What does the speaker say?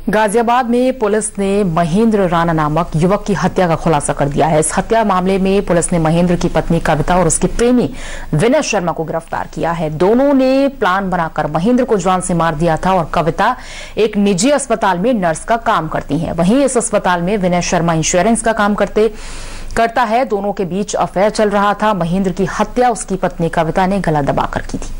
गाजियाबाद में पुलिस ने महेंद्र राणा नामक युवक की हत्या का खुलासा कर दिया है। इस हत्या मामले में पुलिस ने महेंद्र की पत्नी कविता और उसके प्रेमी विनय शर्मा को गिरफ्तार किया है। दोनों ने प्लान बनाकर महेंद्र को जान से मार दिया था और कविता एक निजी अस्पताल में नर्स का काम करती है। वहीं इस अस्पताल में विनय शर्मा इंश्योरेंस का काम करता है। दोनों के बीच अफेयर चल रहा था। महेंद्र की हत्या उसकी पत्नी कविता ने गला दबाकर की थी।